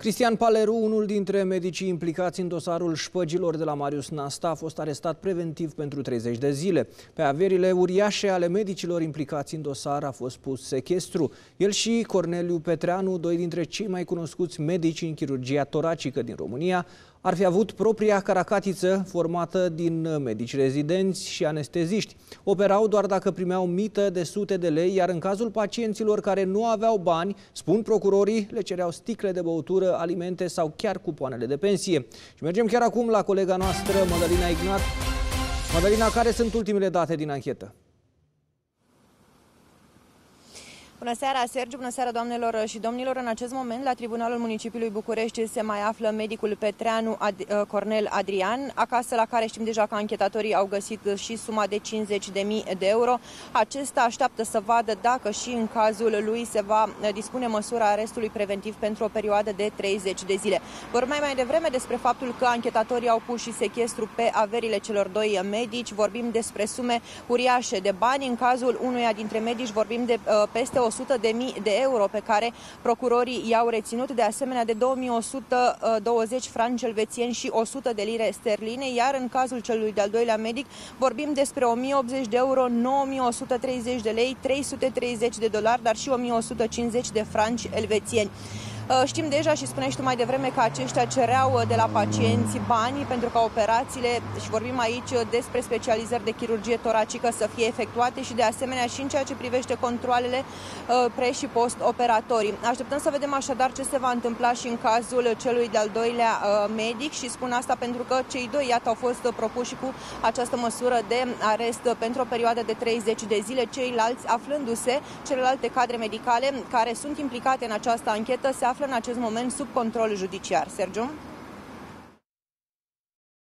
Cristian Paleru, unul dintre medicii implicați în dosarul șpăgilor de la Marius Nasta, a fost arestat preventiv pentru 30 de zile. Pe averile uriașe ale medicilor implicați în dosar a fost pus sechestru. El și Corneliu Petreanu, doi dintre cei mai cunoscuți medici în chirurgia toracică din România, ar fi avut propria caracatiță formată din medici rezidenți și anesteziști. Operau doar dacă primeau mită de sute de lei, iar în cazul pacienților care nu aveau bani, spun procurorii, le cereau sticle de băutură, alimente sau chiar cupoanele de pensie. Și mergem chiar acum la colega noastră, Mădălina Ignat. Mădălina, care sunt ultimele date din anchetă? Bună seara, Sergiu, bună seara, doamnelor și domnilor. În acest moment, la Tribunalul Municipiului București se mai află medicul Petreanu Cornel Adrian, acasă la care știm deja că anchetatorii au găsit și suma de 50.000 de euro. Acesta așteaptă să vadă dacă și în cazul lui se va dispune măsura arestului preventiv pentru o perioadă de 30 de zile. Vorbeam mai devreme despre faptul că anchetatorii au pus și sechestru pe averile celor doi medici. Vorbim despre sume uriașe de bani. În cazul unuia dintre medici vorbim de peste 100.000 de euro pe care procurorii i-au reținut, de asemenea de 2120 franci elvețieni și 100 de lire sterline, iar în cazul celui de-al doilea medic vorbim despre 1080 de euro, 9130 de lei, 330 de dolari, dar și 1150 de franci elvețieni. Știm deja și spuneai tu mai devreme că aceștia cereau de la pacienți bani pentru ca operațiile, și vorbim aici despre specializări de chirurgie toracică, să fie efectuate și de asemenea și în ceea ce privește controalele pre- și post-operatorii. Așteptăm să vedem așadar ce se va întâmpla și în cazul celui de-al doilea medic și spun asta pentru că cei doi, iată, au fost propuși cu această măsură de arest pentru o perioadă de 30 de zile, ceilalți aflându-se, celelalte cadre medicale care sunt implicate în această anchetă se află în acest moment sub control judiciar. Sergiu?